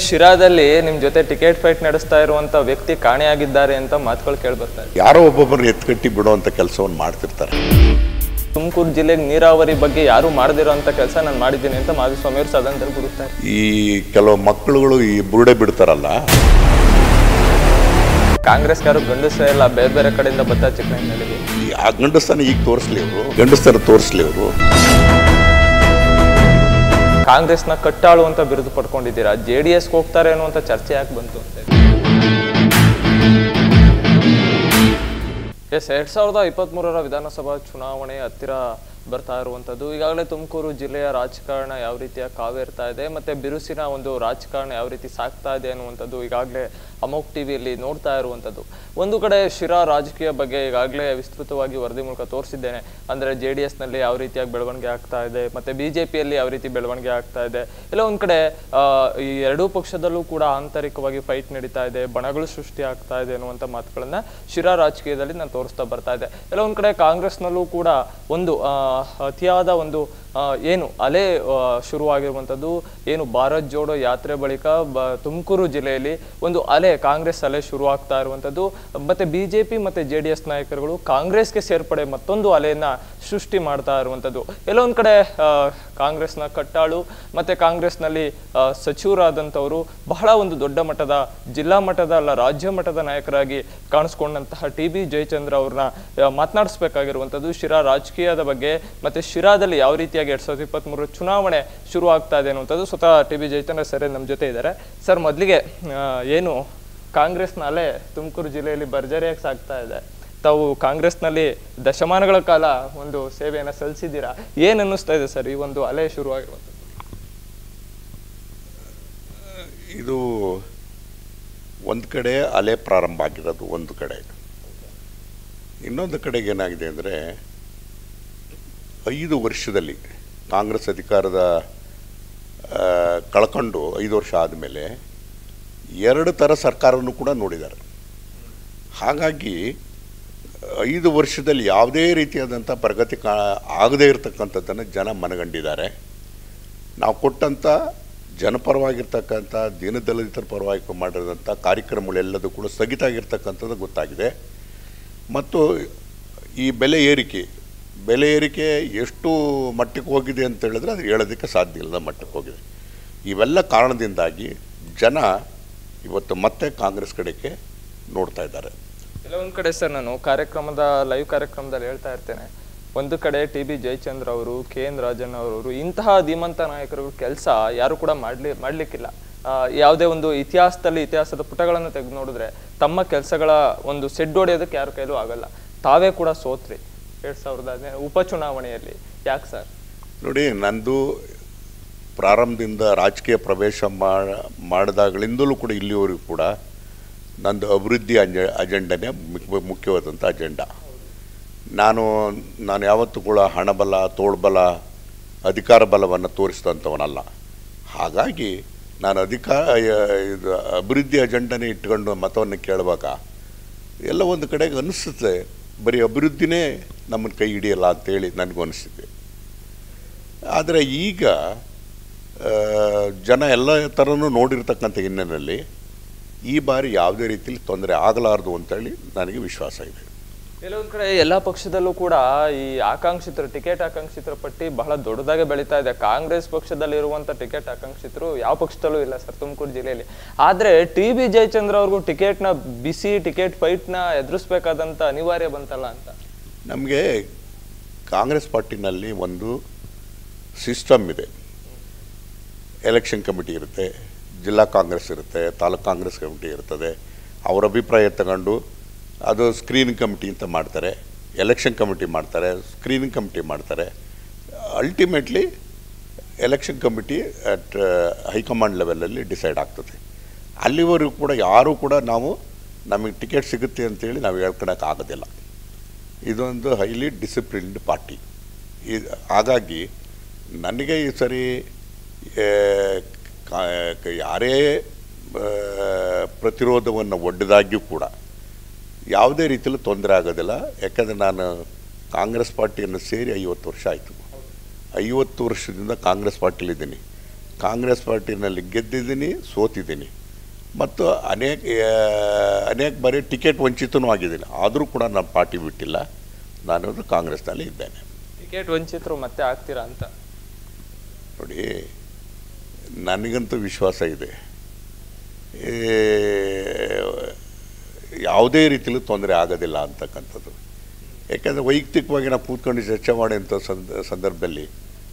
ಶಿರಾದಲ್ಲಿ ನಿಮ್ಮ ಜೊತೆ ticket fight ನಡೆಸ್ತಾ ಇರುವಂತ ವ್ಯಕ್ತಿ ಕಾಣೆಯಾಗಿದ್ದಾರೆ ಅಂತ ಮಾತುಗಳು ಕೇಳಿ ಬರ್ತಾ ಇದೆ. ಯಾರೋ ಒಬ್ಬೊಬ್ಬರು ಎತ್ಕಟ್ಟಿ ಬಿಡುವಂತ ಕೆಲಸವನ್ನು ಮಾಡ್ತಿರ್ತಾರೆ. ತುಮಕೂರು ಜಿಲ್ಲೆಗೆ ನೀರಾವರಿ ಬಗ್ಗೆ ಯಾರು ಮಾಡದಿರೋಂಥ ಕೆಲಸ ನಾನು ಮಾಡಿದ್ದೀನಿ ಅಂತ ಮಾಧುಸ್ವಾಮಿ ಅವರು ಸದನದಲ್ಲಿ ಬಿಡುತ್ತಾರೆ. ಈ ಕೆಲವು ಮಕ್ಕಳುಗಳು ಈ ಬುರುಡೆ ಬಿಡ್ತಾರಲ್ಲ, ಕಾಂಗ್ರೆಸ್ ಯಾರು ಗಂಡಸೇ ಇಲ್ಲ, ಬೇರೆ ಬೇರೆ ಕಡೆಯಿಂದ ಬತ್ತ ಚಿಕ್ಕನಹಳ್ಳಿಗೆ ಆ ಗಂಡಸ್ತಾನ ಈಗ ತೋರಿಸ್ಲಿ ಅವರು, ಗಂಡಸ್ತಾನ ತೋರಿಸ್ಲಿ ಅವರು. ಕಾಂಗ್ರೆಸ್ನ ಕಟ್ಟಾಳು ಅಂತ ಬಿರುದು ಪಡ್ಕೊಂಡಿದ್ದೀರಾ, JDS ಹೋಗ್ತಾರೆ ಅನ್ನುವಂಥ ಚರ್ಚೆ ಯಾಕೆ ಬಂತು ಅಂತ. ಎಸ್, 2023 ವಿಧಾನಸಭಾ ಚುನಾವಣೆ ಹತ್ತಿರ ಬರ್ತಾ ಇರುವಂಥದ್ದು. ಈಗಾಗಲೇ ತುಮಕೂರು ಜಿಲ್ಲೆಯ ರಾಜಕಾರಣ ಯಾವ ರೀತಿಯ ಕಾವೇರ್ತಾ ಇದೆ ಮತ್ತೆ ಬಿರುಸಿನ ಒಂದು ರಾಜಕಾರಣ ಯಾವ ರೀತಿ ಸಾಗ್ತಾ ಇದೆ ಅನ್ನುವಂಥದ್ದು ಈಗಾಗಲೇ ಅಮೋಕ್ ಟಿವಿಯಲ್ಲಿ ನೋಡ್ತಾ ಇರುವಂಥದ್ದು. ಒಂದು ಕಡೆ ಶಿರಾ ರಾಜಕೀಯ ಬಗ್ಗೆ ಈಗಾಗಲೇ ವಿಸ್ತೃತವಾಗಿ ವರದಿ ಮೂಲಕ ತೋರಿಸಿದ್ದೇನೆ. ಅಂದರೆ JDSನಲ್ಲಿ ಯಾವ ರೀತಿಯಾಗಿ ಬೆಳವಣಿಗೆ ಆಗ್ತಾ ಇದೆ, ಮತ್ತೆ BJPಯಲ್ಲಿ ಯಾವ ರೀತಿ ಬೆಳವಣಿಗೆ ಆಗ್ತಾ ಇದೆ. ಎಲ್ಲ ಒಂದು ಕಡೆ ಈ ಎರಡೂ ಪಕ್ಷದಲ್ಲೂ ಕೂಡ ಆಂತರಿಕವಾಗಿ ಫೈಟ್ ನಡೀತಾ ಇದೆ, ಬಣಗಳು ಸೃಷ್ಟಿ ಆಗ್ತಾ ಇದೆ ಅನ್ನುವಂಥ ಮಾತುಗಳನ್ನ ಶಿರಾ ರಾಜಕೀಯದಲ್ಲಿ ನಾನು ತೋರಿಸ್ತಾ ಬರ್ತಾ ಇದೆ. ಎಲ್ಲ ಒಂದು ಕಡೆ ಕಾಂಗ್ರೆಸ್ನಲ್ಲೂ ಕೂಡ ಒಂದು ಅತಿಯಾದ ಒಂದು ಏನು ಅಲೆ ಶುರುವಾಗಿರುವಂಥದ್ದು, ಏನು ಭಾರತ್ ಜೋಡೋ ಯಾತ್ರೆ ಬಳಿಕ ತುಮಕೂರು ಜಿಲ್ಲೆಯಲ್ಲಿ ಒಂದು ಅಲೆ, ಕಾಂಗ್ರೆಸ್ ಅಲೆ ಶುರು ಆಗ್ತಾ ಇರುವಂಥದ್ದು. ಮತ್ತೆ BJP ಮತ್ತೆ JDS ನಾಯಕರುಗಳು ಕಾಂಗ್ರೆಸ್ಗೆ ಸೇರ್ಪಡೆ ಮತ್ತೊಂದು ಅಲೆಯನ್ನ ಸೃಷ್ಟಿ ಮಾಡ್ತಾ ಇರುವಂಥದ್ದು. ಎಲ್ಲೊಂದು ಕಡೆ ಕಾಂಗ್ರೆಸ್ನ ಕಟ್ಟಾಳು ಮತ್ತೆ ಕಾಂಗ್ರೆಸ್ನಲ್ಲಿ ಸಚಿವರಾದಂಥವರು ಬಹಳ ಒಂದು ದೊಡ್ಡ ಮಟ್ಟದ, ಜಿಲ್ಲಾ ಮಟ್ಟದ ಅಲ್ಲ ರಾಜ್ಯ ಮಟ್ಟದ ನಾಯಕರಾಗಿ ಕಾಣಿಸ್ಕೊಂಡಂತಹ TB ಜಯಚಂದ್ರ ಅವ್ರನ್ನ ಮಾತನಾಡಿಸ್ಬೇಕಾಗಿರುವಂಥದ್ದು ಶಿರಾ ರಾಜಕೀಯದ ಬಗ್ಗೆ, ಮತ್ತೆ ಶಿರಾದಲ್ಲಿ ಯಾವ ರೀತಿಯಾಗಿ 2023 ಚುನಾವಣೆ ಶುರು ಆಗ್ತಾ ಇದೆ ಅನ್ನುವಂಥದ್ದು. ಸ್ವತಃ TB ಜಯಚಂದ್ರ ಸರ್ ನಮ್ಮ ಜೊತೆ ಇದ್ದಾರೆ. ಸರ್, ಮೊದಲಿಗೆ ಏನು ಕಾಂಗ್ರೆಸ್ನ ಅಲೆ ತುಮಕೂರು ಜಿಲ್ಲೆಯಲ್ಲಿ ಭರ್ಜರಿಯಾಗಿ ಸಾಗ್ತಾ ಇದೆ. ತಾವು ಕಾಂಗ್ರೆಸ್ನಲ್ಲಿ ದಶಮಾನಗಳ ಕಾಲ ಒಂದು ಸೇವೆಯನ್ನು ಸಲ್ಲಿಸಿದ್ದೀರಾ. ಏನು ಅನ್ನಿಸ್ತಾ ಇದೆ ಸರ್ ಈ ಒಂದು ಅಲೆ ಶುರುವಾಗಿರುವಂಥದ್ದು? ಇದು ಒಂದು ಕಡೆ ಅಲೆ ಪ್ರಾರಂಭ ಆಗಿರೋದು ಒಂದು ಕಡೆ. ಇನ್ನೊಂದು ಕಡೆಗೆ ಏನಾಗಿದೆ ಅಂದರೆ, 5 ವರ್ಷದಲ್ಲಿ ಕಾಂಗ್ರೆಸ್ ಅಧಿಕಾರದ ಕಳ್ಕೊಂಡು 5 ವರ್ಷ ಆದಮೇಲೆ 2 ಥರ ಸರ್ಕಾರವನ್ನು ಕೂಡ ನೋಡಿದ್ದಾರೆ. ಹಾಗಾಗಿ 5 ವರ್ಷದಲ್ಲಿ ಯಾವುದೇ ರೀತಿಯಾದಂಥ ಪ್ರಗತಿ ಆಗದೇ ಇರತಕ್ಕಂಥದ್ದನ್ನು ಜನ ಮನಗಂಡಿದ್ದಾರೆ. ನಾವು ಕೊಟ್ಟಂಥ ಜನಪರವಾಗಿರ್ತಕ್ಕಂಥ ದೀನದಲಿತರ ಪರವಾಗಿ ಮಾಡಿರೋಂಥ ಕಾರ್ಯಕ್ರಮಗಳೆಲ್ಲದೂ ಕೂಡ ಸ್ಥಗಿತ ಆಗಿರ್ತಕ್ಕಂಥದ್ದು ಗೊತ್ತಾಗಿದೆ. ಮತ್ತು ಈ ಬೆಲೆ ಏರಿಕೆ ಎಷ್ಟು ಮಟ್ಟಕ್ಕೆ ಹೋಗಿದೆ ಅಂತ ಹೇಳಿದ್ರೆ ಅದು ಹೇಳೋದಕ್ಕೆ ಸಾಧ್ಯ ಇಲ್ಲದ ಮಟ್ಟಕ್ಕೆ ಹೋಗಿದೆ. ಇವೆಲ್ಲ ಕಾರಣದಿಂದಾಗಿ ಜನ ಇವತ್ತು ಮತ್ತೆ ಕಾಂಗ್ರೆಸ್ ಕಡೆಗೆ ನೋಡ್ತಾ ಇದ್ದಾರೆ. ಕೆಲವೊಂದು ಕಡೆ ಸರ್, ನಾನು ಲೈವ್ ಕಾರ್ಯಕ್ರಮದಲ್ಲಿ ಹೇಳ್ತಾ ಇರ್ತೇನೆ, ಒಂದು ಕಡೆ TB ಜಯಚಂದ್ರ ಅವರು, KN ರಾಜಣ್ಣ ಅವರು, ಇಂತಹ ಧೀಮಂತ ನಾಯಕರು ಕೆಲಸ ಯಾರು ಕೂಡ ಮಾಡ್ಲಿಕ್ಕಿಲ್ಲ. ಯಾವುದೇ ಒಂದು ಇತಿಹಾಸದ ಪುಟಗಳನ್ನು ತೆಗೆದು ನೋಡಿದ್ರೆ ತಮ್ಮ ಕೆಲಸಗಳ ಒಂದು ಸೆಡ್ ಹೊಡೆಯೋದಕ್ಕೆ ಯಾರ ಕೈಲೂ ಆಗಲ್ಲ. ತಾವೇ ಕೂಡ ಸೋತ್ರಿ 2015 ಉಪಚುನಾವಣೆಯಲ್ಲಿ. ಯಾಕೆ ಸರ್? ನೋಡಿ, ನಂದು ಪ್ರಾರಂಭದಿಂದ ರಾಜಕೀಯ ಪ್ರವೇಶ ಮಾಡಿದಾಗಲಿಂದಲೂ ಕೂಡ ಇಲ್ಲಿವರೆಗೂ ಕೂಡ ನಂದು ಅಭಿವೃದ್ಧಿ ಅಜೆಂಡನೇ ಮುಖ್ಯವಾದಂಥ ಅಜೆಂಡಾ. ನಾನು ಯಾವತ್ತೂ ಕೂಡ ಹಣಬಲ, ತೋಳ್ಬಲ, ಅಧಿಕಾರ ಬಲವನ್ನು ತೋರಿಸಿದಂಥವನಲ್ಲ. ಹಾಗಾಗಿ ನಾನು ಅಭಿವೃದ್ಧಿ ಅಜೆಂಡನೇ ಇಟ್ಕೊಂಡು ಮತವನ್ನು ಕೇಳುವಾಗ ಎಲ್ಲ ಒಂದು ಕಡೆಗೆ ಅನಿಸುತ್ತೆ, ಬರೀ ಅಭಿವೃದ್ಧಿನೇ ನಮ್ಮನ್ನು ಕೈ ಹಿಡಿಯಲ್ಲ ಅಂತೇಳಿ ನನಗೂ ಅನಿಸಿದೆ. ಆದರೆ ಈಗ ಜನ ಎಲ್ಲ ಥರನೂ ನೋಡಿರ್ತಕ್ಕಂಥ ಹಿನ್ನೆಲೆಯಲ್ಲಿ ಈ ಬಾರಿ ಯಾವುದೇ ರೀತಿಯಲ್ಲಿ ತೊಂದರೆ ಆಗಲಾರದು ಅಂತೇಳಿ ನನಗೆ ವಿಶ್ವಾಸ ಇದೆ. ಕೆಲವೊಂದು ಕಡೆ ಎಲ್ಲ ಪಕ್ಷದಲ್ಲೂ ಕೂಡ ಈ ಟಿಕೆಟ್ ಆಕಾಂಕ್ಷಿತರ ಪಟ್ಟಿ ಬಹಳ ದೊಡ್ಡದಾಗಿ ಬೆಳೀತಾ ಇದೆ. ಕಾಂಗ್ರೆಸ್ ಪಕ್ಷದಲ್ಲಿರುವಂಥ ಟಿಕೆಟ್ ಆಕಾಂಕ್ಷಿತರು ಯಾವ ಪಕ್ಷದಲ್ಲೂ ಇಲ್ಲ ಸರ್ ತುಮಕೂರು ಜಿಲ್ಲೆಯಲ್ಲಿ. ಆದರೆ TB ಜಯಚಂದ್ರ ಅವ್ರಿಗೂ ಟಿಕೆಟ್ ಫೈಟ್ನ ಎದುರಿಸ್ಬೇಕಾದಂಥ ಅನಿವಾರ್ಯ ಬಂತಲ್ಲ ಅಂತ. ನಮಗೆ ಕಾಂಗ್ರೆಸ್ ಪಾರ್ಟಿನಲ್ಲಿ ಒಂದು ಸಿಸ್ಟಮ್ ಇದೆ. ಎಲೆಕ್ಷನ್ ಕಮಿಟಿ ಇರುತ್ತೆ, ಜಿಲ್ಲಾ ಕಾಂಗ್ರೆಸ್ ಇರುತ್ತೆ, ತಾಲೂಕು ಕಾಂಗ್ರೆಸ್ ಕಮಿಟಿ ಇರ್ತದೆ. ಅವರ ಅಭಿಪ್ರಾಯ ತಗೊಂಡು ಅದು ಸ್ಕ್ರೀನಿಂಗ್ ಕಮಿಟಿ ಅಂತ ಮಾಡ್ತಾರೆ, ಎಲೆಕ್ಷನ್ ಕಮಿಟಿ ಮಾಡ್ತಾರೆ, ಸ್ಕ್ರೀನಿಂಗ್ ಕಮಿಟಿ ಮಾಡ್ತಾರೆ. Ultimately election committee at high command ಲೆವೆಲಲ್ಲಿ ಡಿಸೈಡ್ ಆಗ್ತದೆ. ಅಲ್ಲಿವರೆಗೂ ಕೂಡ ಯಾರೂ ಕೂಡ ನಮಗೆ ಟಿಕೆಟ್ ಸಿಗುತ್ತೆ ಅಂತೇಳಿ ನಾವು ಹೇಳ್ಕೊಳಕ್ಕೆ ಆಗೋದಿಲ್ಲ. ಇದೊಂದು ಹೈಲಿ ಡಿಸಿಪ್ಲಿನ್ಡ್ ಪಾರ್ಟಿ. ಹಾಗಾಗಿ ನನಗೆ ಈ ಸರಿ ಯಾರೇ ಪ್ರತಿರೋಧವನ್ನು ಒಡ್ಡಿದಾಗ್ಯೂ ಕೂಡ ಯಾವುದೇ ರೀತಿಯಲ್ಲೂ ತೊಂದರೆ ಆಗೋದಿಲ್ಲ. ಯಾಕಂದರೆ ನಾನು ಕಾಂಗ್ರೆಸ್ ಪಾರ್ಟಿಯನ್ನು ಸೇರಿ 50 ವರ್ಷ ಆಯಿತು. 50 ವರ್ಷದಿಂದ ಕಾಂಗ್ರೆಸ್ ಪಾರ್ಟಿಲಿದ್ದೀನಿ. ಕಾಂಗ್ರೆಸ್ ಪಾರ್ಟಿನಲ್ಲಿ ಗೆದ್ದಿದ್ದೀನಿ, ಸೋತಿದ್ದೀನಿ ಮತ್ತು ಅನೇಕ ಬಾರಿ ಟಿಕೆಟ್ ವಂಚಿತನೂ ಆಗಿದ್ದೀನಿ. ಆದರೂ ಕೂಡ ನಾನು ಪಾರ್ಟಿ ಬಿಟ್ಟಿಲ್ಲ, ನಾನು ಕಾಂಗ್ರೆಸ್ನಲ್ಲಿ ಇದ್ದೇನೆ. ಟಿಕೆಟ್ ವಂಚಿತರು ಮತ್ತೆ ಆಗ್ತೀರಾ ಅಂತ? ನೋಡಿ, ನನಗಂತೂ ವಿಶ್ವಾಸ ಇದೆ, ಯಾವುದೇ ರೀತಿಯಲ್ಲೂ ತೊಂದರೆ ಆಗೋದಿಲ್ಲ ಅಂತಕ್ಕಂಥದ್ದು. ಯಾಕೆಂದರೆ ವೈಯಕ್ತಿಕವಾಗಿ ನಾವು ಕೂತ್ಕೊಂಡು ಚರ್ಚೆ ಮಾಡೋಂಥ ಸಂದರ್ಭದಲ್ಲಿ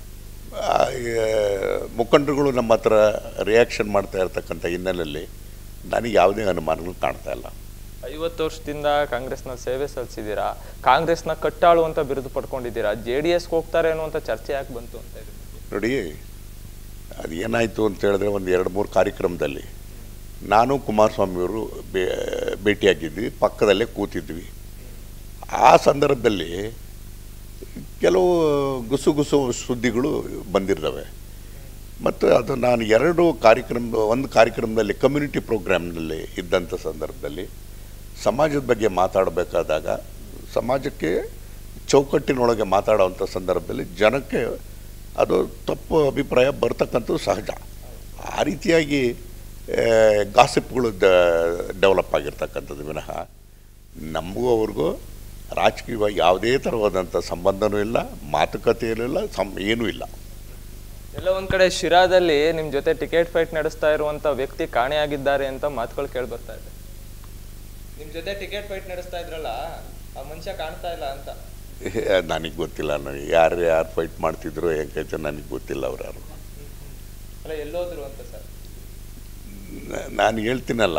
ಮುಖಂಡರುಗಳು ನಮ್ಮ ಹತ್ರ ರಿಯಾಕ್ಷನ್ ಮಾಡ್ತಾ ಇರ್ತಕ್ಕಂಥ ಹಿನ್ನೆಲೆಯಲ್ಲಿ ನನಗೆ ಯಾವುದೇ ಅನುಮಾನಗಳು ಕಾಣ್ತಾ ಇಲ್ಲ. 50 ವರ್ಷದಿಂದ ಕಾಂಗ್ರೆಸ್ನ ಸೇವೆ ಸಲ್ಲಿಸಿದ್ದೀರಾ, ಕಾಂಗ್ರೆಸ್ನ ಕಟ್ಟಾಳು ಅಂತ ಬಿರುದು ಪಡ್ಕೊಂಡಿದ್ದೀರಾ, JDSಗೆ ಹೋಗ್ತಾರೆ ಅನ್ನುವಂಥ ಚರ್ಚೆ ಯಾಕೆ ಬಂತು ಅಂತ ಇದೆ? ನೋಡಿ, ಅದು ಏನಾಯಿತು ಅಂತ ಹೇಳಿದ್ರೆ, ಒಂದು 2-3 ಕಾರ್ಯಕ್ರಮದಲ್ಲಿ ನಾನು ಕುಮಾರಸ್ವಾಮಿಯವರು ಭೇಟಿಯಾಗಿದ್ವಿ, ಪಕ್ಕದಲ್ಲೇ ಕೂತಿದ್ವಿ. ಆ ಸಂದರ್ಭದಲ್ಲಿ ಕೆಲವು ಗುಸು ಸುದ್ದಿಗಳು ಬಂದಿರ್ತವೆ ಮತ್ತು ಅದು ನಾನು ಒಂದು ಕಾರ್ಯಕ್ರಮದಲ್ಲಿ ಕಮ್ಯುನಿಟಿ ಪ್ರೋಗ್ರಾಮ್ನಲ್ಲಿ ಇದ್ದಂಥ ಸಂದರ್ಭದಲ್ಲಿ ಸಮಾಜದ ಬಗ್ಗೆ ಮಾತಾಡಬೇಕಾದಾಗ ಸಮಾಜಕ್ಕೆ ಚೌಕಟ್ಟಿನೊಳಗೆ ಮಾತಾಡೋವಂಥ ಸಂದರ್ಭದಲ್ಲಿ ಜನಕ್ಕೆ ಅದು ತಪ್ಪು ಅಭಿಪ್ರಾಯ ಬರ್ತಕ್ಕಂಥದ್ದು ಸಹಜ. ಆ ರೀತಿಯಾಗಿ ಗಾಸಿಪ್ಗಳು ಡೆವಲಪ್ ಆಗಿರ್ತಕ್ಕಂಥದ್ದು ವಿನಃ ನಮಗೂ ಅವ್ರಿಗೂ ರಾಜಕೀಯವಾಗಿ ಯಾವುದೇ ಥರವಾದಂಥ ಸಂಬಂಧನೂ ಇಲ್ಲ, ಮಾತುಕತೆಯೂ ಇಲ್ಲ, ಏನೂ ಇಲ್ಲ. ಎಲ್ಲ ಒಂದು ಕಡೆ ಶಿರಾದಲ್ಲಿ ನಿಮ್ಮ ಜೊತೆ ಟಿಕೆಟ್ ಫೈಟ್ ನಡೆಸ್ತಾ ಇರುವಂಥ ವ್ಯಕ್ತಿ ಕಾಣೆಯಾಗಿದ್ದಾರೆ ಅಂತ ಮಾತುಗಳು ಕೇಳಿಬರ್ತಾ ಇದೆ. ನಿಮ್ಮ ಜೊತೆ ಟಿಕೆಟ್ ಫೈಟ್ ನಡೆಸ್ತಾ ಇದ್ರಲ್ಲ, ಆ ಮನುಷ್ಯ ಕಾಣ್ತಾ ಇಲ್ಲ ಅಂತ. ನನಗೆ ಗೊತ್ತಿಲ್ಲ, ನನಗೆ ಯಾರು ಫೈಟ್ ಮಾಡ್ತಿದ್ರು ಹೆಂಗೈತೆ ನನಗೆ ಗೊತ್ತಿಲ್ಲ ಅವ್ರು ಯಾರು. ಅಲ್ಲ, ಎಲ್ಲೋದ್ರು ಅಂತ ಸರ್ ನಾನು ಹೇಳ್ತೀನಲ್ಲ,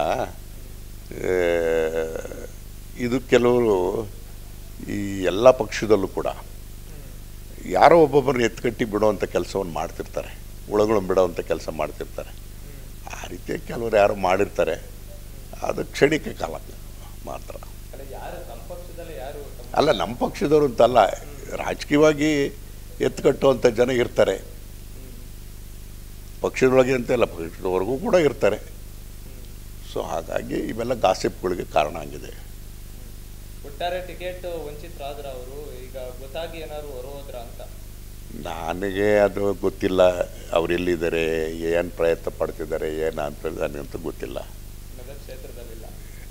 ಇದು ಕೆಲವರು ಈ ಎಲ್ಲ ಪಕ್ಷದಲ್ಲೂ ಕೂಡ ಯಾರೋ ಒಬ್ಬೊಬ್ಬರನ್ನ ಎತ್ಕಟ್ಟಿ ಬಿಡೋವಂಥ ಕೆಲಸವನ್ನು ಮಾಡ್ತಿರ್ತಾರೆ, ಒಳಗಳನ್ನು ಬಿಡೋವಂಥ ಕೆಲಸ ಮಾಡ್ತಿರ್ತಾರೆ. ಆ ರೀತಿ ಕೆಲವರು ಯಾರು ಮಾಡಿರ್ತಾರೆ, ಅದು ಕ್ಷಣಿಕ ಕಾಲ ಮಾತ್ರ. ಅಲ್ಲ, ನಮ್ಮ ಪಕ್ಷದವರು ಅಂತಲ್ಲ, ರಾಜಕೀಯವಾಗಿ ಎತ್ಕಟ್ಟುವಂಥ ಜನ ಇರ್ತಾರೆ. ಪಕ್ಷದೊಳಗೆ ಅಂತೆಲ್ಲ, ಪಕ್ಷದವರೆಗೂ ಕೂಡ ಇರ್ತಾರೆ. ಸೊ ಹಾಗಾಗಿ ಇವೆಲ್ಲ ಗಾಸಿಪ್ಗಳಿಗೆ ಕಾರಣ ಆಗಿದೆ. ಒಟ್ಟಾರೆ ಟಿಕೆಟ್ ವಂಚಿತರಾದ್ರ ಅವರು, ಈಗ ಗೊತ್ತಾಗಿ ಏನಾದ್ರು ಹೊರಹೋದ್ರ ಅಂತ? ನನಗೆ ಅದು ಗೊತ್ತಿಲ್ಲ, ಅವ್ರು ಎಲ್ಲಿದ್ದಾರೆ, ಏನು ಪ್ರಯತ್ನ ಪಡ್ತಿದ್ದಾರೆ, ಏನು ಅಂತ ನನಗಂತೂ ಗೊತ್ತಿಲ್ಲ. ಕ್ಷೇತ್ರದಲ್ಲಿಲ್ಲ,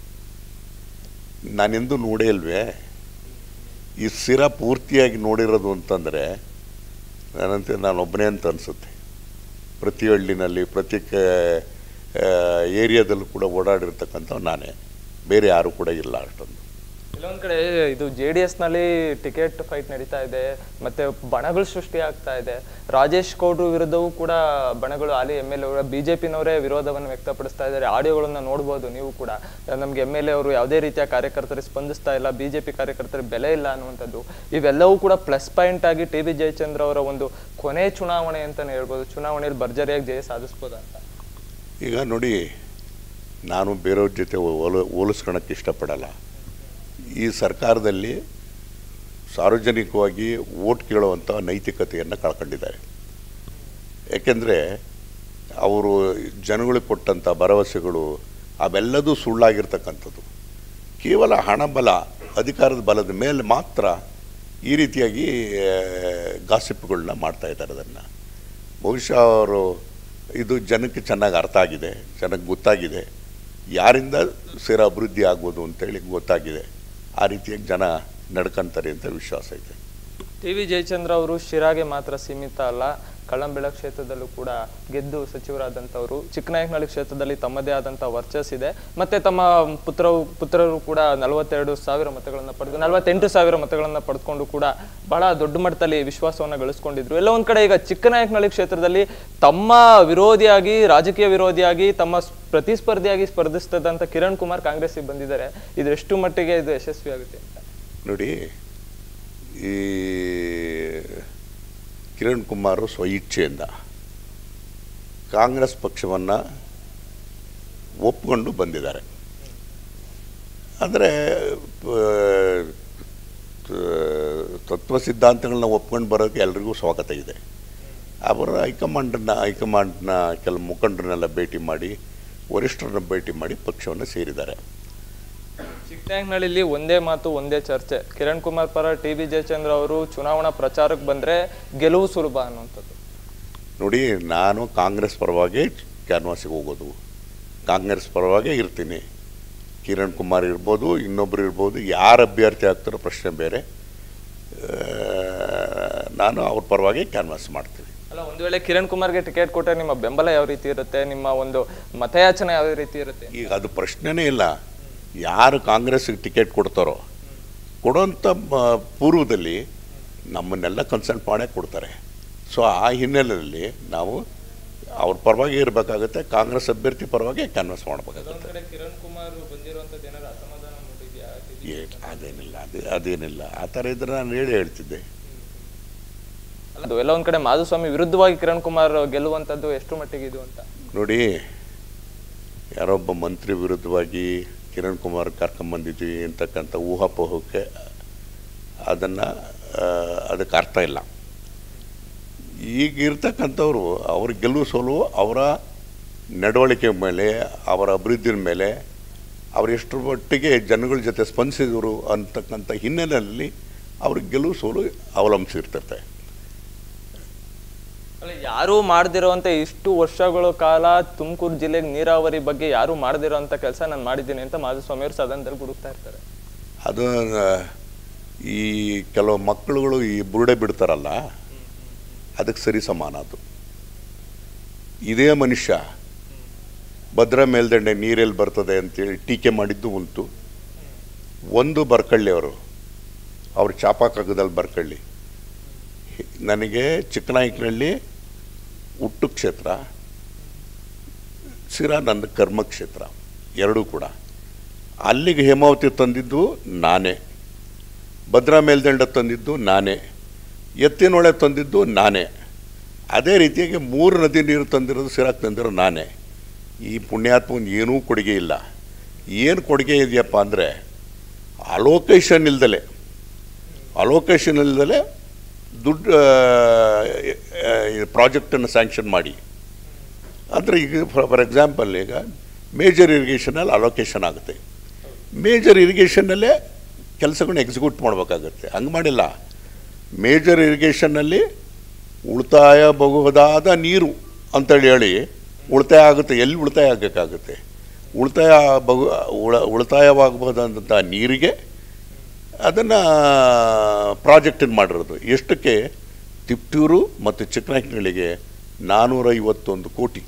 ನಾನೆಂದು ನೋಡೇ ಇಲ್ವೇ. ಈ ಸಿರಾ ಪೂರ್ತಿಯಾಗಿ ನೋಡಿರೋದು ಅಂತಂದರೆ ನಾನು ಒಬ್ಬನೇ ಅಂತ ಅನಿಸುತ್ತೆ. ಪ್ರತಿ ಹಳ್ಳಿನಲ್ಲಿ, ಪ್ರತಿ ಏರಿಯಾದಲ್ಲೂ ಕೂಡ ಓಡಾಡಿರ್ತಕ್ಕಂಥ ನಾನೇ, ಬೇರೆ ಯಾರು ಕೂಡ ಇಲ್ಲ ಅಷ್ಟೊಂದು. ಕೆಲವೊಂದು ಕಡೆ ಇದು JDSನಲ್ಲಿ ಟಿಕೆಟ್ ಫೈಟ್ ನಡೀತಾ ಇದೆ, ಮತ್ತೆ ಬಣಗಳು ಸೃಷ್ಟಿ ಆಗ್ತಾ ಇದೆ. ರಾಜೇಶ್ ಗೌಡ್ರು ವಿರುದ್ಧವೂ ಕೂಡ ಬಣಗಳು, ಹಾಲಿ MLA BJPನವರೇ ವಿರೋಧವನ್ನು ವ್ಯಕ್ತಪಡಿಸ್ತಾ ಇದ್ದಾರೆ. ಆಡಿಯೋಗಳನ್ನ ನೋಡ್ಬೋದು ನೀವು ಕೂಡ. ನಮ್ಗೆ MLA ಅವರು ಯಾವುದೇ ರೀತಿಯ ಕಾರ್ಯಕರ್ತರಿಗೆ ಸ್ಪಂದಿಸ್ತಾ ಇಲ್ಲ, BJP ಕಾರ್ಯಕರ್ತರಿಗೆ ಬೆಲೆ ಇಲ್ಲ ಅನ್ನುವಂಥದ್ದು. ಇವೆಲ್ಲವೂ ಕೂಡ ಪ್ಲಸ್ ಪಾಯಿಂಟ್ ಆಗಿ TB ಜಯಚಂದ್ರ ಅವರ ಒಂದು ಕೊನೆ ಚುನಾವಣೆ ಅಂತಾನೆ ಹೇಳ್ಬೋದು. ಚುನಾವಣೆಯಲ್ಲಿ ಭರ್ಜರಿಯಾಗಿ ಜಯ ಸಾಧಿಸ್ಬೋದ ಅಂತ? ಈಗ ನೋಡಿ, ನಾನು ಬೇರೆಯವ್ರ ಜೊತೆ ಹೋಲಿಸ್ಕೊಳಕ್ಕೆ ಇಷ್ಟಪಡಲ್ಲ. ಈ ಸರ್ಕಾರದಲ್ಲಿ ಸಾರ್ವಜನಿಕವಾಗಿ ವೋಟ್ ಕೇಳುವಂಥ ನೈತಿಕತೆಯನ್ನು ಕಳ್ಕೊಂಡಿದ್ದಾರೆ. ಏಕೆಂದರೆ ಅವರು ಜನಗಳಿಗೆ ಕೊಟ್ಟಂಥ ಭರವಸೆಗಳು ಅವೆಲ್ಲದೂ ಸುಳ್ಳಾಗಿರ್ತಕ್ಕಂಥದ್ದು. ಕೇವಲ ಹಣಬಲ, ಅಧಿಕಾರದ ಬಲದ ಮೇಲೆ ಮಾತ್ರ ಈ ರೀತಿಯಾಗಿ ಗಾಸಿಪ್ಗಳನ್ನ ಮಾಡ್ತಾಯಿದ್ದಾರೆ. ಅದನ್ನು ಬಹುಶಃ ಅವರು ಇದು ಜನಕ್ಕೆ ಚೆನ್ನಾಗಿ ಅರ್ಥ ಆಗಿದೆ, ಜನಕ್ಕೆ ಗೊತ್ತಾಗಿದೆ, ಯಾರಿಂದ ಸೇರ ಅಭಿವೃದ್ಧಿ ಆಗ್ಬೋದು ಅಂತೇಳಿ ಗೊತ್ತಾಗಿದೆ. ಆ ರೀತಿಯಾಗಿ ಜನ ನಡ್ಕೊಂತಾರೆ ಅಂತ ವಿಶ್ವಾಸ ಇದೆ. TB ಜಯಚಂದ್ರ ಅವರು ಶಿರಾಗೆ ಮಾತ್ರ ಸೀಮಿತ ಅಲ್ಲ, ಕಳ್ಳಂಬೆಳ ಕ್ಷೇತ್ರದಲ್ಲೂ ಕೂಡ ಗೆದ್ದು ಸಚಿವರಾದಂಥವರು. ಚಿಕ್ಕನಾಯಕನಹಳ್ಳಿ ಕ್ಷೇತ್ರದಲ್ಲಿ ತಮ್ಮದೇ ಆದಂಥ ವರ್ಚಸ್ ಇದೆ. ಮತ್ತೆ ತಮ್ಮ ಪುತ್ರರು ಕೂಡ 42,000 ಮತಗಳನ್ನು ಪಡೆದು 48,000 ಮತಗಳನ್ನು ಪಡೆದುಕೊಂಡು ಕೂಡ ಬಹಳ ದೊಡ್ಡ ಮಟ್ಟದಲ್ಲಿ ವಿಶ್ವಾಸವನ್ನು ಗಳಿಸ್ಕೊಂಡಿದ್ರು. ಎಲ್ಲ ಒಂದ್ ಕಡೆ ಈಗ ಚಿಕ್ಕನಾಯಕನಹಳ್ಳಿ ಕ್ಷೇತ್ರದಲ್ಲಿ ತಮ್ಮ ವಿರೋಧಿಯಾಗಿ, ರಾಜಕೀಯ ವಿರೋಧಿಯಾಗಿ, ತಮ್ಮ ಪ್ರತಿಸ್ಪರ್ಧಿಯಾಗಿ ಸ್ಪರ್ಧಿಸ್ತದಂತ ಕಿರಣ್ ಕುಮಾರ್ ಕಾಂಗ್ರೆಸ್ಗೆ ಬಂದಿದ್ದಾರೆ. ಇದು ಎಷ್ಟು ಮಟ್ಟಿಗೆ ಇದು ಯಶಸ್ವಿ ಆಗುತ್ತೆ ಅಂತ ನೋಡಿ. ಈ ಕಿರಣ್ ಕುಮಾರ್ ಸ್ವಇಚ್ಛೆಯಿಂದ ಕಾಂಗ್ರೆಸ್ ಪಕ್ಷವನ್ನು ಒಪ್ಪಿಕೊಂಡು ಬಂದಿದ್ದಾರೆ. ಅಂದರೆ ತತ್ವ ಸಿದ್ಧಾಂತಗಳನ್ನ ಒಪ್ಕೊಂಡು ಬರೋಕ್ಕೆ ಎಲ್ರಿಗೂ ಸ್ವಾಗತ ಇದೆ. ಅವರು ಹೈಕಮಾಂಡ್ನ ಕೆಲವು ಮುಖಂಡರನ್ನೆಲ್ಲ ಭೇಟಿ ಮಾಡಿ, ವರಿಷ್ಠರನ್ನ ಭೇಟಿ ಮಾಡಿ ಪಕ್ಷವನ್ನು ಸೇರಿದ್ದಾರೆ. ಚಿಕ್ಕನಾಯಕನಹಳ್ಳಿಲಿ ಒಂದೇ ಮಾತು, ಒಂದೇ ಚರ್ಚೆ. ಕಿರಣ್ ಕುಮಾರ್ ಪರ TB ಜಯಚಂದ್ರ ಅವರು ಚುನಾವಣಾ ಪ್ರಚಾರಕ್ಕೆ ಬಂದರೆ ಗೆಲುವು ಸುಲಭ ಅನ್ನುವಂಥದ್ದು. ನೋಡಿ, ನಾನು ಕಾಂಗ್ರೆಸ್ ಪರವಾಗಿ ಕ್ಯಾನ್ವಾಸಿಗೆ ಹೋಗೋದು, ಕಾಂಗ್ರೆಸ್ ಪರವಾಗೇ ಇರ್ತೀನಿ. ಕಿರಣ್ ಕುಮಾರ್ ಇರ್ಬೋದು, ಇನ್ನೊಬ್ಬರು ಇರ್ಬೋದು, ಯಾರು ಅಭ್ಯರ್ಥಿ ಆಗ್ತಾರೋ ಪ್ರಶ್ನೆ ಬೇರೆ. ನಾನು ಅವ್ರ ಪರವಾಗಿ ಕ್ಯಾನ್ವಾಸ್ ಮಾಡ್ತೀನಿ. ಅಲ್ಲ, ಒಂದು ವೇಳೆ ಕಿರಣ್ ಕುಮಾರ್ಗೆ ಟಿಕೆಟ್ ಕೊಟ್ಟರೆ ನಿಮ್ಮ ಬೆಂಬಲ ಯಾವ ರೀತಿ ಇರುತ್ತೆ, ನಿಮ್ಮ ಒಂದು ಮತಯಾಚನೆ ಯಾವ ರೀತಿ ಇರುತ್ತೆ? ಈಗ ಅದು ಪ್ರಶ್ನೆನೇ ಇಲ್ಲ. ಯಾರು ಕಾಂಗ್ರೆಸ್ಗೆ ಟಿಕೆಟ್ ಕೊಡ್ತಾರೋ ಕೊಡೋಂಥ ಪೂರ್ವದಲ್ಲಿ ನಮ್ಮನ್ನೆಲ್ಲ ಕನ್ಸಲ್ಟ್ ಮಾಡೇ ಕೊಡ್ತಾರೆ. ಸೊ ಆ ಹಿನ್ನೆಲೆಯಲ್ಲಿ ನಾವು ಅವ್ರ ಪರವಾಗಿ ಇರಬೇಕಾಗುತ್ತೆ, ಕಾಂಗ್ರೆಸ್ ಅಭ್ಯರ್ಥಿ ಪರವಾಗಿ ಕ್ಯಾನ್ವಾಸ್ ಮಾಡಬೇಕಾಗುತ್ತೆ. ಕಿರಣ್ ಕುಮಾರ್ ಬಂದಿರುವಂಥದ್ದು ಏನಾದ್ರು ಅಸಮಾಧಾನ ಮೂಡಿದೆಯಾ? ಅದೇನಿಲ್ಲ. ಆ ಥರ ಇದ್ರೆ ನಾನು ಹೇಳ್ತಿದ್ದೆ. ಅದು ಎಲ್ಲ ಒಂದ್ ಕಡೆ ಮಾಧುಸ್ವಾಮಿ ವಿರುದ್ಧವಾಗಿ ಕಿರಣ್ ಕುಮಾರ್ ಗೆಲ್ಲುವಂಥದ್ದು ಎಷ್ಟು ಮಟ್ಟಿಗೆ ಇದು ಅಂತ ನೋಡಿ, ಯಾರೊಬ್ಬ ಮಂತ್ರಿ ವಿರುದ್ಧವಾಗಿ ಕಿರಣ್ ಕುಮಾರ್ ಕರ್ಕೊಂಬಂದಿದ್ವಿ ಅಂತಕ್ಕಂಥ ಊಹಾಪೋಹಕ್ಕೆ ಅದಕ್ಕೆ ಅರ್ಥ ಇಲ್ಲ. ಈಗ ಇರ್ತಕ್ಕಂಥವ್ರು ಅವ್ರ ಗೆಲುವು ಸೋಲು ಅವರ ನಡವಳಿಕೆ ಮೇಲೆ, ಅವರ ಅಭಿವೃದ್ಧಿ ಮೇಲೆ, ಅವರು ಎಷ್ಟರ ಮಟ್ಟಿಗೆ ಜನಗಳ ಜೊತೆ ಸ್ಪಂದಿಸಿದರು ಅಂತಕ್ಕಂಥ ಹಿನ್ನೆಲೆಯಲ್ಲಿ ಅವ್ರ ಗೆಲುವು ಸೋಲು ಅವಲಂಬಿಸಿರ್ತೈತೆ. ಅಲ್ಲ, ಯಾರೂ ಮಾಡದಿರೋಂಥ ಇಷ್ಟು ವರ್ಷಗಳ ಕಾಲ ತುಮಕೂರು ಜಿಲ್ಲೆಗೆ ನೀರಾವರಿ ಬಗ್ಗೆ ಯಾರೂ ಮಾಡದಿರೋಂಥ ಕೆಲಸ ನಾನು ಮಾಡಿದ್ದೀನಿ ಅಂತ ಮಾಧುಸ್ವಾಮಿ ಅವರು ಸದನದಲ್ಲಿ ಗುಡುಕ್ತಾ ಇರ್ತಾರೆ. ಅದು ಈ ಕೆಲವು ಮಕ್ಕಳುಗಳು ಈ ಬುರುಡೆ ಬಿಡ್ತಾರಲ್ಲ, ಅದಕ್ಕೆ ಸರಿ ಸಮಾನ. ಅದು ಇದೇ ಮನುಷ್ಯ ಭದ್ರಾ ಮೇಲ್ದಂಡೆ ನೀರೆಲ್ಲಿ ಬರ್ತದೆ ಅಂತೇಳಿ ಟೀಕೆ ಮಾಡಿದ್ದು ಉಂಟು. ಒಂದು ಬರ್ಕಳ್ಳಿ ಅವರು ಚಾಪಾಕಾಗದಲ್ಲಿ ಬರ್ಕಳ್ಳಿ. ನನಗೆ ಚಿಕ್ಕನಾಯಕನಹಳ್ಳಿ ಹುಟ್ಟು ಕ್ಷೇತ್ರ, ಸಿರಾ ನನ್ನ ಕರ್ಮಕ್ಷೇತ್ರ ಎರಡೂ ಕೂಡ. ಅಲ್ಲಿಗೆ ಹೇಮಾವತಿ ತಂದಿದ್ದು ನಾನೇ, ಭದ್ರಾ ಮೇಲ್ದಂಡ ತಂದಿದ್ದು ನಾನೇ, ಎತ್ತಿನೊಳೆ ತಂದಿದ್ದು ನಾನೇ. ಅದೇ ರೀತಿಯಾಗಿ 3 ನದಿ ನೀರು ತಂದಿರೋದು, ಸಿರಾಕ್ ತಂದಿರೋ ನಾನೇ. ಈ ಪುಣ್ಯಾತ್ಮನ ಏನೂ ಕೊಡುಗೆ ಇಲ್ಲ. ಏನು ಕೊಡುಗೆ ಇದೆಯಪ್ಪ ಅಂದರೆ ಅಲೋಕೇಶನ್ ಇಲ್ದಲೆ ದುಡ್ಡು ಪ್ರಾಜೆಕ್ಟನ್ನು ಸ್ಯಾಂಕ್ಷನ್ ಮಾಡಿ. ಅಂದರೆ ಈಗ ಫಾರ್ ಎಕ್ಸಾಂಪಲ್, ಈಗ ಮೇಜರ್ ಇರಿಗೇಷನಲ್ಲಿ ಅಲೋಕೇಶನ್ ಆಗುತ್ತೆ, ಮೇಜರ್ ಇರಿಗೇಷನ್ನಲ್ಲೇ ಕೆಲಸಗಳನ್ನ ಎಕ್ಸಿಕ್ಯೂಟ್ ಮಾಡಬೇಕಾಗತ್ತೆ. ಹಂಗೆ ಮಾಡಿಲ್ಲ. ಮೇಜರ್ ಇರಿಗೇಷನ್ನಲ್ಲಿ ಉಳಿತಾಯಬಹುದಾದ ನೀರು ಅಂತೇಳಿ ಹೇಳಿ ಉಳಿತಾಯ ಆಗುತ್ತೆ. ಎಲ್ಲಿ ಉಳಿತಾಯ ಆಗಬೇಕಾಗುತ್ತೆ? ಉಳಿತಾಯವಾಗಬಹುದಾದಂಥ ನೀರಿಗೆ ಅದನ್ನು ಪ್ರಾಜೆಕ್ಟನ್ನು ಮಾಡಿರೋದು. ಎಷ್ಟಕ್ಕೆ? ತಿಪ್ಟೂರು ಮತ್ತು ಚಿಕ್ಕನಾಯಕನಹಳ್ಳಿಗೆ 451 ಕೋಟಿ.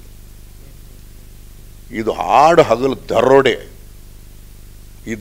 ಇದು ಹಾಡು ಹಗಲು ದರೋಡೆ. ಈ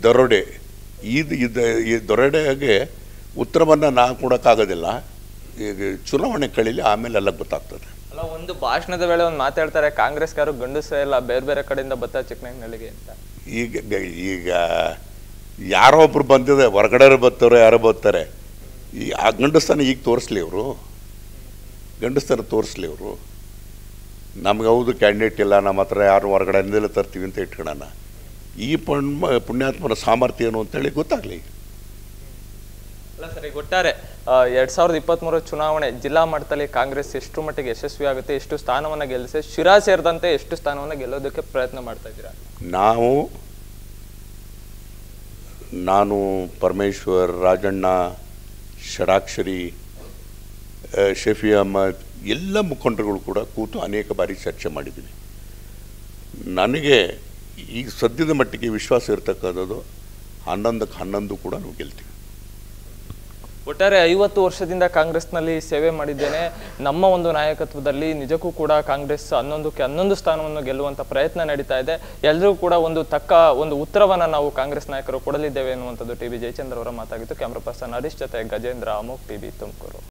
ದರೋಡೆಗೆ ಉತ್ತರವನ್ನು ನಾವು ಕೊಡೋಕ್ಕಾಗೋದಿಲ್ಲ. ಈಗ ಚುನಾವಣೆ ಕಳೀಲಿ, ಆಮೇಲೆ ಎಲ್ಲ ಗೊತ್ತಾಗ್ತದೆ. ಅಲ್ಲ, ಒಂದು ಭಾಷಣದ ವೇಳೆ ಒಂದು ಮಾತಾಡ್ತಾರೆ, ಕಾಂಗ್ರೆಸ್ಗಾರು ಗಂಡಸೇ ಎಲ್ಲ ಬೇರೆ ಬೇರೆ ಕಡೆಯಿಂದ ಬರ್ತಾರೆ ಚಿಕ್ಕನಾಯಕನಹಳ್ಳಿಗೆ ಅಂತ. ಈಗ ಯಾರೋ ಒಬ್ರು ಬಂದಿದೆ, ಹೊರಗಡೆ ಬರ್ತಾರೆ, ಯಾರೋ ಬರ್ತಾರೆ. ಆ ಗಂಡಸ್ಥಾನ ಈಗ ತೋರಿಸ್ಲಿ ಅವರು, ಗಂಡಸ್ಥಾನ ತೋರಿಸ್ಲಿ ಅವರು. ನಮ್ಗೆ ಹೌದು ಕ್ಯಾಂಡಿಡೇಟ್ ಇಲ್ಲ, ನಮ್ಮ ಹತ್ರ ಯಾರು ಹೊರಗಡೆಯಿಂದಲೇ ತರ್ತೀವಿ ಅಂತ ಇಟ್ಕೊಳ್ಳೋಣ. ಈ ಪುಣ್ಯಾತ್ಮನ ಸಾಮರ್ಥ್ಯ ಏನು ಅಂತೇಳಿ ಗೊತ್ತಾಗಲಿ. ಅಲ್ಲ ಸರಿ, ಒಟ್ಟಾರೆ 2023 ಚುನಾವಣೆ ಜಿಲ್ಲಾ ಮಟ್ಟದಲ್ಲಿ ಕಾಂಗ್ರೆಸ್ ಎಷ್ಟು ಮಟ್ಟಿಗೆ ಯಶಸ್ವಿ ಆಗುತ್ತೆ, ಎಷ್ಟು ಸ್ಥಾನವನ್ನು ಗೆಲ್ಲಿಸಿ, ಶಿರಾ ಸೇರಿದಂತೆ ಎಷ್ಟು ಸ್ಥಾನವನ್ನು ಗೆಲ್ಲೋದಕ್ಕೆ ಪ್ರಯತ್ನ ಮಾಡ್ತಾ ಇದ್ದೀರಾ? ನಾನು ಪರಮೇಶ್ವರ್, ರಾಜಣ್ಣ, ಷಡಾಕ್ಷರಿ, ಶಫಿ ಅಹಮದ್ ಎಲ್ಲ ಮುಖಂಡರುಗಳು ಕೂಡ ಕೂತು ಅನೇಕ ಬಾರಿ ಚರ್ಚೆ ಮಾಡಿದ್ದೀವಿ. ನನಗೆ ಈ ಸದ್ಯದ ಮಟ್ಟಿಗೆ ವಿಶ್ವಾಸ ಇರತಕ್ಕಂಥದ್ದು 11ಕ್ಕೆ 11 ಕೂಡ ನಾವು ಗೆಲ್ತೀವಿ. ಒಟ್ಟಾರೆ 50 ವರ್ಷದಿಂದ ಕಾಂಗ್ರೆಸ್ನಲ್ಲಿ ಸೇವೆ ಮಾಡಿದ್ದೇನೆ, ನಮ್ಮ ಒಂದು ನಾಯಕತ್ವದಲ್ಲಿ ನಿಜಕ್ಕೂ ಕೂಡ ಕಾಂಗ್ರೆಸ್ 11ಕ್ಕೆ 11 ಸ್ಥಾನವನ್ನು ಗೆಲ್ಲುವಂಥ ಪ್ರಯತ್ನ ನಡೀತಾ ಇದೆ. ಎಲ್ಲರೂ ಕೂಡ ತಕ್ಕ ಒಂದು ಉತ್ತರವನ್ನು ನಾವು ಕಾಂಗ್ರೆಸ್ ನಾಯಕರು ಕೊಡಲಿದ್ದೇವೆ ಎನ್ನುವಂಥದ್ದು ಟಿ ಬಿ ಜಯಚಂದ್ರ ಅವರ ಮಾತಾಗಿತ್ತು. ಕ್ಯಾಮ್ರಾ ಪರ್ಸನ್ ಹರೀಶ್ ಜೊತೆ ಗಜೇಂದ್ರ, ಅಮೋಕ್ ಟಿವಿ ತುಮಕೂರು.